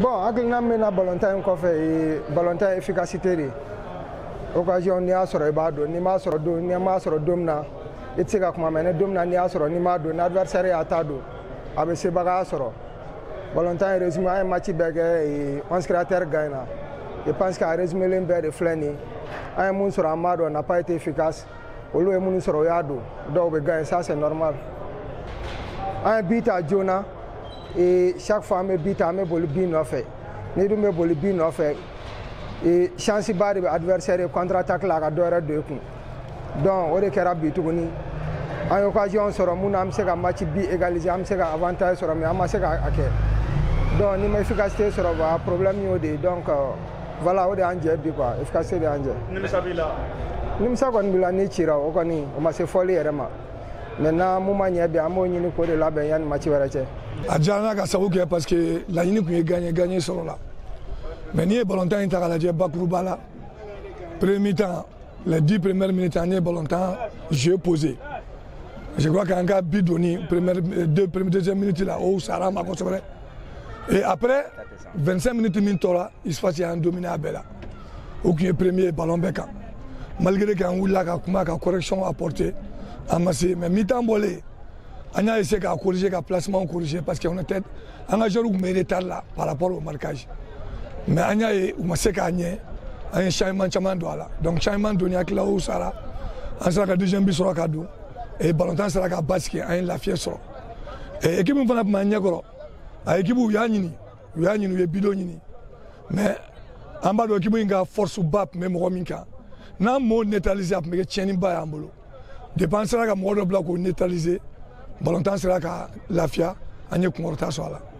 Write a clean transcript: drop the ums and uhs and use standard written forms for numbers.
Bon, hakilina min na balontan in kɔfɛ balontan efficacité de occasion n'i y'a sɔrɔ i b'a dɔn n'i m'a sɔrɔ don min na i tɛ se ka kuma mɛ ni don min na n'i y'a sɔrɔ n'i m'a dɔn ni adversaire y'a ta don a bɛ sebaga sɔrɔ balontan résumé an ye match bɛɛ kɛ 11 créateurs gagne na je pense que a résumé len bɛɛ de filɛ nin ye an ye mun sɔrɔ an b'a dɔn n'a pas été efficace olu ye minnu sɔrɔ o y'a don dɔw bɛ gagner ça c'est normal an ye bi ta joona et chaque fois an bɛ bi ta an bɛ boli bi nɔfɛ n'i dun bɛ boli bi nɔfɛ chance ba de bɛ adversaire ye contre attaque la a ka dɔ wɛrɛ don i kun donc o de kɛra bi tuguni an ye occasion sɔrɔ mun na an bɛ se ka match bi égaliser an bɛ se ka avantage sɔrɔ mais an ma se k'a kɛ donc ni ma efficacité sɔrɔ ba problème y'o de ye donc voilà o de y'an jɛ bi quoi efficacité de y'an jɛ. nimisa b'i la. nimisa kɔni b'i la n'i cira o kɔni o ma se fɔli yɛrɛ ma maintenant mun ma ɲɛ bi an b'o ɲini k'o de labɛn yanni match wɛrɛ cɛ. a diyara n na ka sabu kɛ parce que laɲini tun ye gagner sɔrɔ la mais n'i ye ballon-tan in ta k'a lajɛ bakuruba la premier mi-temps les 10 premières minutes an ye ballon-tan jeu posé je crois qu'an ka bi donni deuxième minute la o sara ma kosɛbɛ et après 25 minutes min tora Isfasi y'an dominé a bɛɛ la o tun ye premier ballon bɛɛ kan malgré qu'an wulila ka kuma ka correction apporter an ma se mais mi-temps bɔlen an y'a essayé ka corriger ka placement corriger parce que on était an ka joueurs tun bɛ retard la par rapport au marquage mais an y'a ye u ma se k'a ɲɛ an ye changement caman don a la donc changement donni hakili la o sara an sera ka deuxième but sɔrɔ ka don et ballon-tan sera ka basigi an ye lafiya sɔrɔ et équipe min fana tun b'an ɲɛkɔrɔ a équipe u y'a ɲini u ye bidon ɲini mais an b'a dɔn équipe in ka force ba tun bɛ mɔgɔ min kan n'an m'o neutraliser a tun bɛ kɛ tiɲɛniba y'an bolo depuis an sera ka mɔgɔ dɔ bila k'o neutraliser ballon-tan sera ka lafiya an ye kunkɔrɔta sɔrɔ a la.